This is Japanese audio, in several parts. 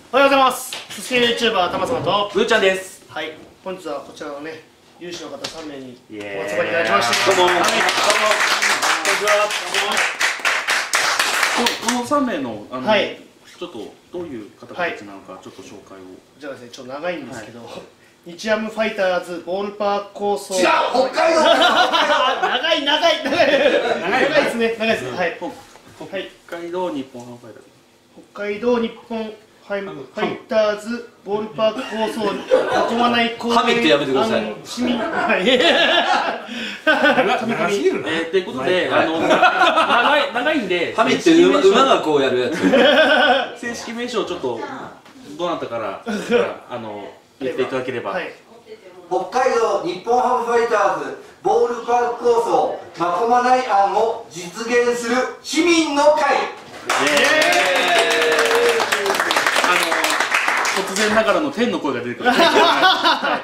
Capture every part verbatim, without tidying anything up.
おはようございます。寿司 YouTuber たまさまとぶーちゃんです。 はい、本日はこちらのね有志の方さんめいにお集イエーイまりいただきまして、 どうも、 はい、 こんにちは。このさんめいのあの、はい、ちょっとどういう方たちなのか、ちょっと紹介を。 じゃあですね、ちょっと長いんですけど、はい、日ハムファイターズボールパーク構想。 違う、北海道。 長い長い長い長いですね、長いですね。はい。 北海道日本ハムファイターズ。 北海道日本ファイターズボールパーク構想囲まない公園神ってやめてください。 市民はい長すぎるな。 えー、ということで、あの長い長いんで、 神って馬馬がこうやるやつ。 正式名称をちょっとどなたからあの言っていただければ。はい、 北海道日本ハムファイターズボールパーク構想まこまない案を実現する市民の会。 突然ながらの天の声が出てくる。 はい、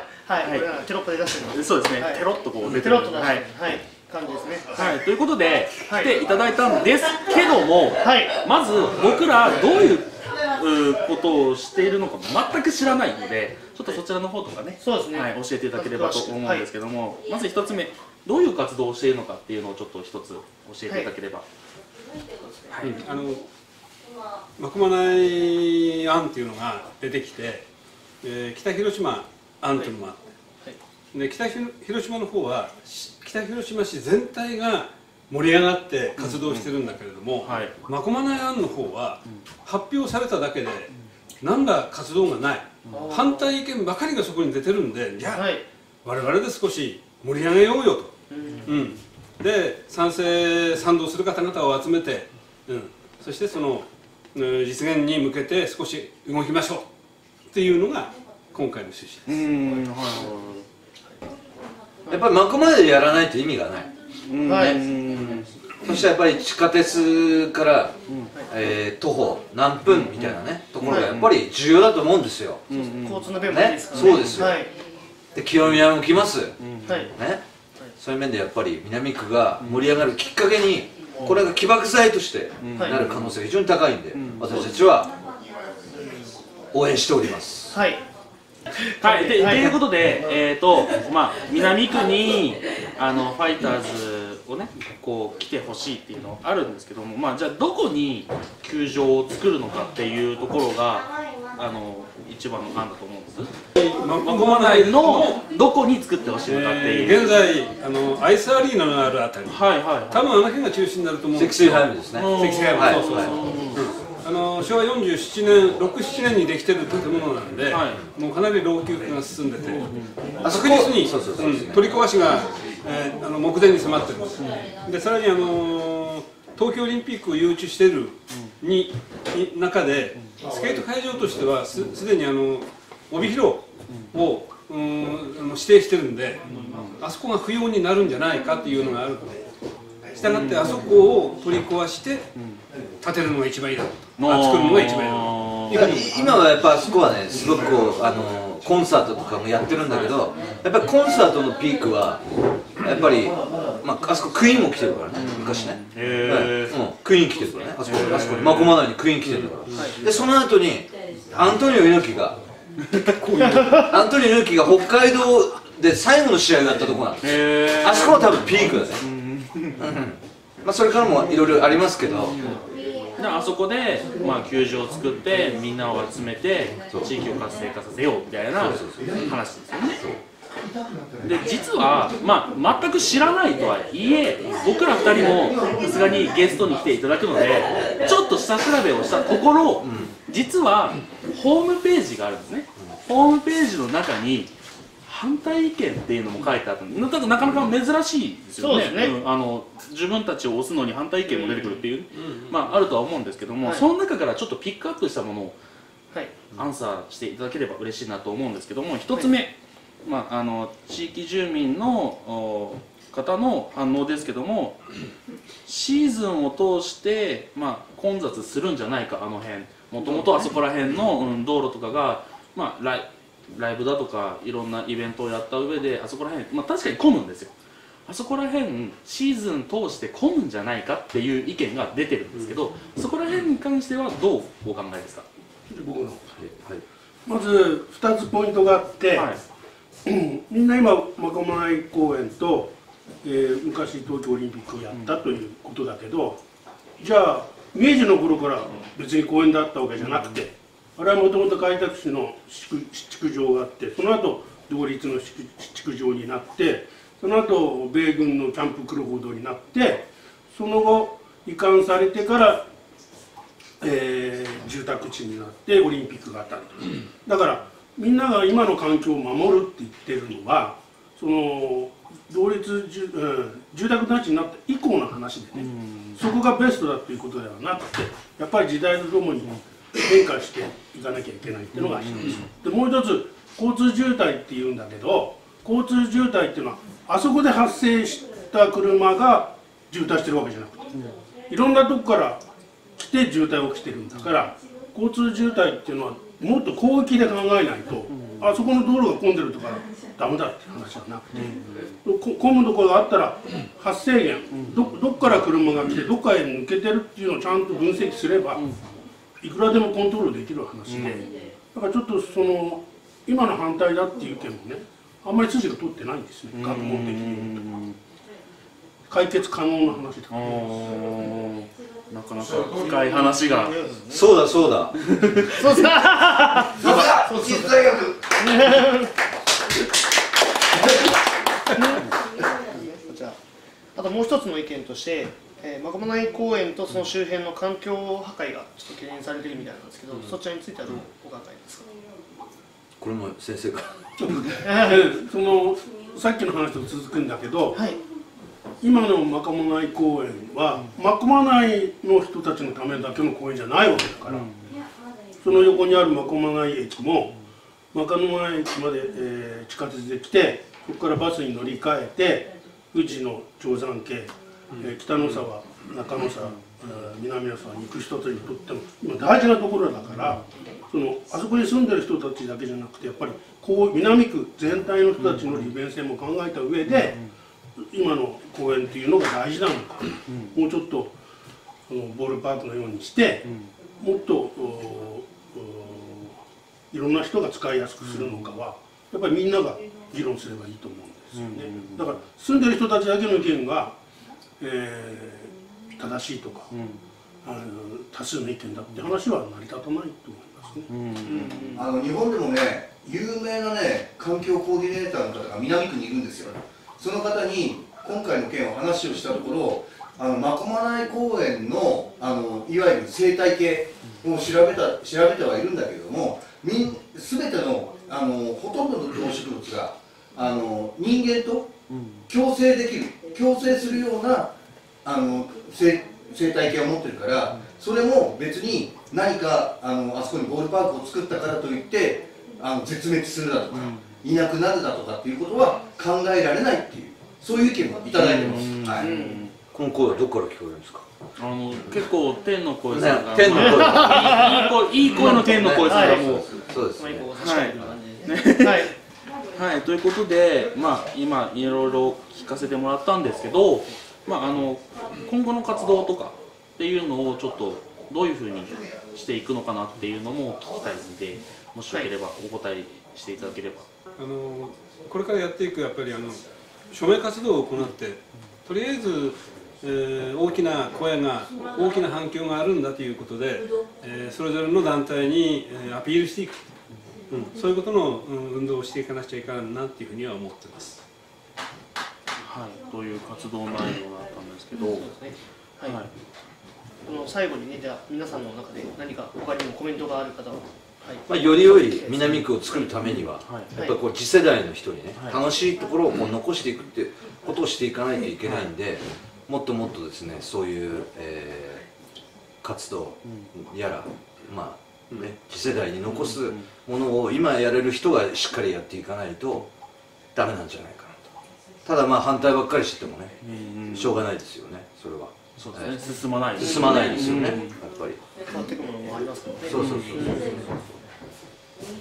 テロップで出してる。 そうですね。テロッとこう出てテロッと出してる。はい、感じですね。 はい、ということで来ていただいたんですけども、まず僕らどういうことをしているのか全く知らないので、ちょっとそちらの方とかね、教えていただければと思うんですけども、まず一つ目、どういう活動をしているのかっていうのをちょっと一つ教えていただければ。 はい、あのまこまない案っていうのが出てきて、えー、北広島案っていうのもあって、はい、で北広島の方は北広島市全体が盛り上がって活動してるんだけれども、まこまない案の方は発表されただけで何ら活動がない、うん、反対意見ばかりがそこに出てるんで、じゃあ、はい、我々で少し盛り上げようよと、うん、うん、で賛成賛同する方々を集めて、うん、そしてその実現に向けて少し動きましょうっていうのが今回の趣旨です。うん、はい、 やっぱりまこまででやらないと意味がない。 はい。 そしてやっぱり地下鉄から、うん、えー、徒歩何分みたいなね、うん、ところがやっぱり重要だと思うんですよ。 うんうん、交通の便もいいですからね。 そうですよ。はい、で清宮も来ます。うん、 はい、 ね、そういう面でやっぱり南区が盛り上がるきっかけに。これが起爆剤としてなる可能性が非常に高いんで、私たちは応援しております。 はい。 はい。ということで、えっとまあ南区にあのファイターズをねこう来てほしいっていうのあるんですけども、まあじゃあどこに球場を作るのかっていうところがあの一番の案だと思うんです。まこまないのどこに作ってほしいのかっていう。 えー、現在あのアイスアリーナのあるあたり、 はいはい、 多分あの辺が中心になると思うんです。 積水ハイムですね。 積水ハイム、そうそうそう。あの昭和よんじゅうななねん、ろく、ななねんにできてる建物なんで、はい、もうかなり老朽化が進んでて、確実に取り壊しが、えー、あの目前に迫ってるんです。うん、でさらにあの東京オリンピックを誘致しているに、うん、中でスケート会場としてはすすでにあの帯広を、うん、指定してるんで、あそこが不要になるんじゃないかっていうのがあるので、したがってあそこを取り壊して建てるのが一番いいだろうと、作るのが一番いいだろうと。 今はやっぱあそこはね、すごくこうあのコンサートとかもやってるんだけど、やっぱりコンサートのピークはやっぱり、まあ、あそこクイーンも来てるからね、昔ね、うん、クイーン来てるからね、あそこあそこにまこまないにクイーン来てるんだから、でその後にアントニオ猪木がアントニオ猪木が北海道で最後の試合をやったところなんです。あそこは多分ピークだね。まあそれからもいろいろありますけど、 あそこでまあ球場を作ってみんなを集めて地域を活性化させようみたいな話ですよね。で実は、まあ、全く知らないとはいえ僕らふたりもさすがにゲストに来ていただくのでちょっと下調べをしたところ、うん、実はホームページがあるんですね。ホームページの中に反対意見っていうのも書いてあったんで、なかなか珍しいですよね。うん、あの自分たちを押すのに反対意見も出てくるっていう、まああるとは思うんですけども、はい、その中からちょっとピックアップしたものを、はい、アンサーしていただければ嬉しいなと思うんですけども、一つ目、はい、まああの地域住民の方の反応ですけども、シーズンを通して、まあ、混雑するんじゃないか、あの辺もともとあそこら辺の、うん、道路とかが、まあ、ライライブだとかいろんなイベントをやった上であそこら辺、まあ、確かに混むんですよ。あそこら辺シーズン通して混むんじゃないかっていう意見が出てるんですけど、そこら辺に関してはどうお考えですか？ 僕のはいまずふたつポイントがあって、 はいみんな今真駒内公園と、えー昔東京オリンピックをやったということだけど、じゃあ明治の頃から別に公園だったわけじゃなくて、あれはもともと開拓使の宿築城があって、その後同立の宿築城になって、その後米軍のキャンプクロフォードになって、その後移管されてから、えー住宅地になってオリンピックがあったと。だからみんなが今の環境を守るって言ってるのは、その同立住、うん、住宅団地になった以降の話でね、そこがベストだっていうことではなくて、やっぱり時代とともに変化していかなきゃいけないっていうのが一つ。でもう一つ、交通渋滞っていうんだけど、交通渋滞っていうのはあそこで発生した車が渋滞してるわけじゃなくて、いろんなとこから来て渋滞起きてるんだから、交通渋滞っていうのはもっと広域で考えないと、あそこの道路が混んでるとかダメだって話じゃなくて、こ混むところがあったら発生源、どどっから車が来てどっかへ抜けてるっていうのをちゃんと分析すれば、いくらでもコントロールできる話で、だからちょっとその今の反対だっていう意見もね、あんまり筋が通ってないんですね、学問的に言うと。解決可能な話だ。 なかなか深い話が。 そうだそうだそうささすが都立大学。 じゃあ、あともう一つの意見として、えー、真駒内公園とその周辺の環境破壊がちょっと懸念されているみたいなんですけど、うん、そちらについてはどうお考えですか。 これも先生がそのさっきの話と続くんだけど、 はい、 今の真駒内公園は真駒内の人たちのためだけの公園じゃないわけだから、うん、その横にある真駒内駅も真駒内駅まで、えー、地下鉄で来て、そこからバスに乗り換えて富士の定山渓、えー、北の沢、中野沢、南の沢に行く人たちにとっても今大事なところだから、そのあそこに住んでる人たちだけじゃなくて、やっぱりこう南区全体の人たちの利便性も考えた上で、今の公園っていうのが大事なのか、うん、もうちょっとそのボールパークのようにして、うん、もっといろんな人が使いやすくするのかは、やっぱりみんなが議論すればいいと思うんですよね。だから住んでる人たちだけの意見が、えー、正しいとか、うん、あの多数の意見だって話は成り立たないと思いますね。うん、 あの日本でもね、有名なね環境コーディネーターの方が南区にいるんですよ。その方に今回の件を話をしたところ、あの真駒内公園のあのいわゆる生態系を調べた調べてはいるんだけれども、みん全てのあのほとんどの動植物があの人間と共生できる、共生するようなあの生生態系を持ってるから、それも別に何かあのあそこにボールパークを作ったからといってあの絶滅するだとか、いなくなるだとかっていうことは考えられないっていう、そういう意見もいただいてます。はい、 この声はどこから聞こえるんですか。 あの結構天の声さんが、 天の声、 いい声の天の声さんがもう、 そうですね。 はいはい、ということで、まあ今いろいろ聞かせてもらったんですけど、まああの今後の活動とかっていうのをちょっとどういうふうにしていくのかなっていうのも聞きたいので、もしよければお答えしていただければ。 あのこれからやっていくやっぱりあの署名活動を行って、とりあえず、えー、大きな声が大きな反響があるんだということで、えー、それぞれの団体に、えー、アピールしていく、うん、そういうことの、うん、運動をしていかなくちゃいかんなっていうふうには思ってます。 はい、という活動内容だったんですけど、はい、 この最後にね、じゃあ皆さんの中で何か他にもコメントがある方は。 はい、まあより良い南区を作るためには、はい、やっぱりこう次世代の人にね、はい、楽しいところをこう残していくっていうことをしていかないといけないんで、はい、もっともっとですね、そういう、えー、活動やら、まあね、次世代に残すものを今やれる人がしっかりやっていかないとダメなんじゃないかなと。ただまあ反対ばっかりしててもね、しょうがないですよね、それは。 そうですね、進まない進まないですよね、やっぱり。 変わっていくものもありますからね。 そうそうそうそう。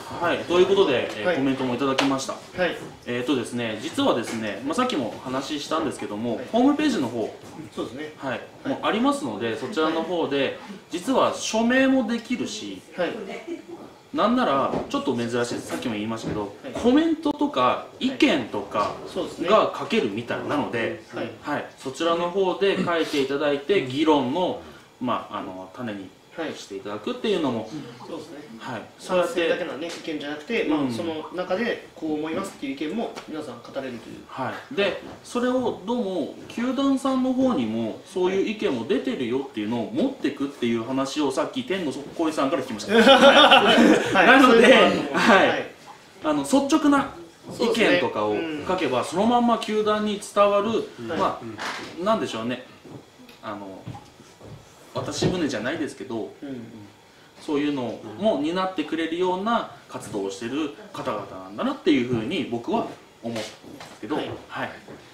はい、ということで、えーはいコメントもいただきました。 はいえっ、とですね、実はですね、まあ、さっきも話したんですけども、 はいホームページの方、 そうですねはい、もうありますので、そちらの方で、実は署名もできるし、 はいなんならちょっと珍しいです、さっきも言いましたけど、 はいコメントとか意見とかそうですねが書けるみたいなので、 はいはい、そちらの方で書いていただいて、議論の、まあ、あの種にはいしていただくっていうのも、 そうですねはい、そうやって賛成だけのね意見じゃなくて、まあうんその中でこう思いますっていう意見も皆さん語れるというはい、でそれをどうも球団さんの方にもそういう意見も出てるよっていうのを持ってくっていう話をさっき天の小井さんから聞きました。 はいなので、 そういうのがあると思うはいあの率直な意そうですね見とかをうん書けばそのまんま球団に伝わる、 はいまあなんでしょうね、あの渡し船じゃないですけど、 うんそういうのも担ってくれるような活動をしてる方々なんだなっていうふうに僕は思うんですけど、ははいいはい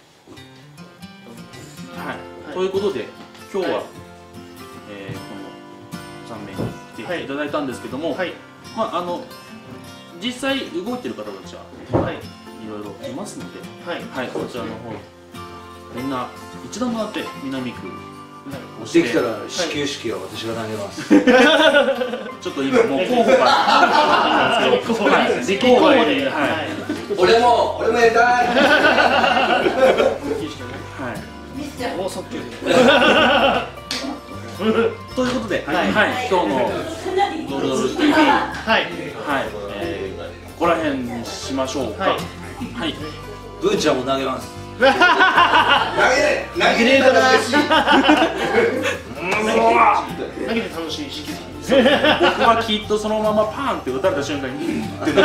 はいということで今日は、 はいえーこのさんめいに来ていただいたんですけども、 はいまああの実際動いてる方たちははいいろいろいますので、 はいはい、こちらの方みんな一段となって南区押できたら始球式は私が投げます。 ちょっと今もう候補がなんですけど、はい、立候補で、はい、 はい俺も俺もやりたい。 はい。 大速球でということで、 はいはい、今日のドルドル ティービー、はい、 はいえー、ここら辺にしましょうか。 はいはい、 ブーちゃんも投げます。 投げれ投げれたら嬉しい。 投げて楽しいし僕はきっとそのままパーンって打たれた瞬間に、うんってなる。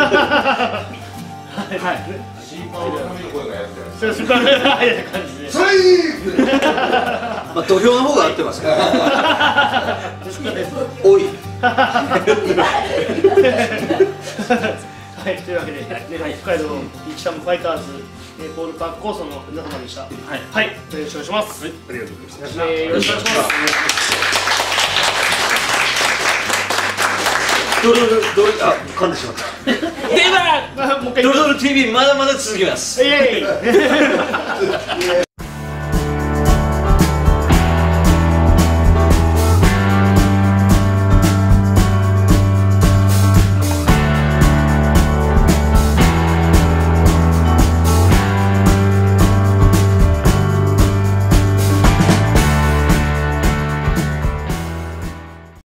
はい。 そうですかみたいな感じでそれいい。 まあ土俵の方が合ってますから。おい。 はい、というわけで、ね、北海道ピーチタムファイターズ、えーボールパークコースの皆様でした。 はい。 はい、よろしくお願いします。はい、 ありがとうございました。 えーよろしくお願いします。 ドルドルドルあ噛んでしまった。 では、 もう一回。 ドルドル ティービー まだまだ続きます。 イエーイ。